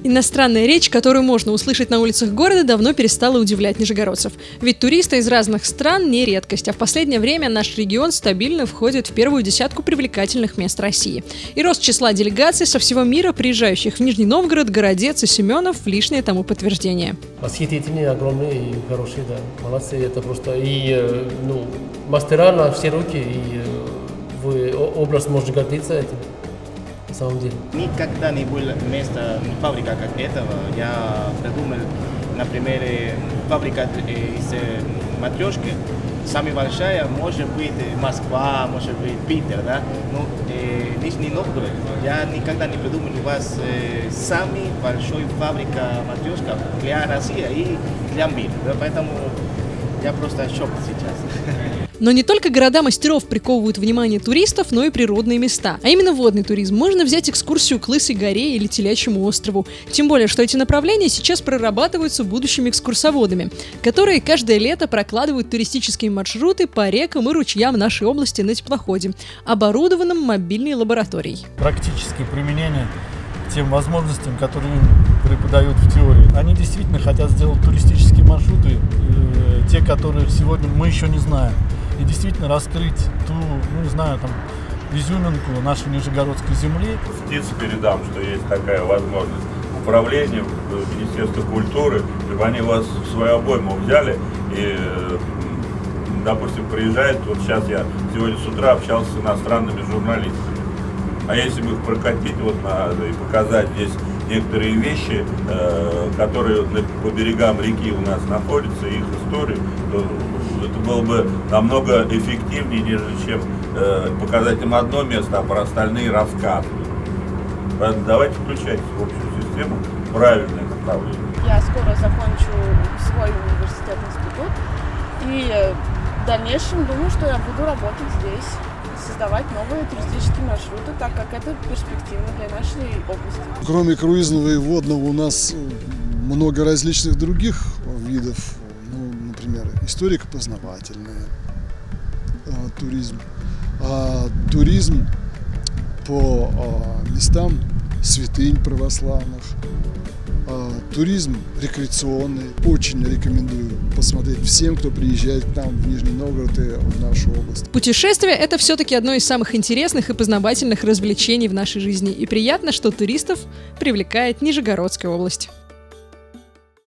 Иностранная речь, которую можно услышать на улицах города, давно перестала удивлять нижегородцев. Ведь туристы из разных стран не редкость, а в последнее время наш регион стабильно входит в первую десятку привлекательных мест России. И рост числа делегаций со всего мира, приезжающих в Нижний Новгород, Городец и Семенов, лишнее тому подтверждение. Восхитительные, огромные и хорошие, да. Молодцы, это просто и мастера на все руки, и область может гордиться этим. На самом деле. Никогда не было места, фабрика как этого. Я придумал, например, фабрика из матрешки. Самая большая может быть Москва, может быть Питер, да? Но Нижний Новгород, я никогда не придумал у вас самый большой фабрика матрешка для России и для мира. Да? Поэтому я просто в шоке сейчас. Но не только города мастеров приковывают внимание туристов, но и природные места. А именно водный туризм. Можно взять экскурсию к Лысой горе или Телячьему острову. Тем более, что эти направления сейчас прорабатываются будущими экскурсоводами, которые каждое лето прокладывают туристические маршруты по рекам и ручьям нашей области на теплоходе, оборудованном мобильной лабораторией. Практическое применение тем возможностям, которые им преподают в теории. Они действительно хотят сделать туристические маршруты, те, которые сегодня мы еще не знаем. И действительно раскрыть ту, изюминку нашей нижегородской земли. Птиц передам, что есть такая возможность. Управление Министерства культуры, чтобы они вас в свою обойму взяли и, допустим, приезжают. Вот сейчас я сегодня с утра общался с иностранными журналистами. А если бы их прокатить и показать здесь некоторые вещи, которые по берегам реки у нас находятся, их историю, то это было бы намного эффективнее, нежели чем показать им одно место, а про остальные рассказывать. Поэтому давайте включать в общую систему правильное направление. Я скоро закончу свой университет-институт и в дальнейшем думаю, что я буду работать здесь, создавать новые туристические маршруты, так как это перспективно для нашей области. Кроме круизного и водного у нас много различных других видов. Например, историко-познавательный туризм, туризм по местам святынь православных, туризм рекреационный. Очень рекомендую посмотреть всем, кто приезжает к нам в Нижний Новгород и в нашу область. Путешествие – это все-таки одно из самых интересных и познавательных развлечений в нашей жизни. И приятно, что туристов привлекает Нижегородская область.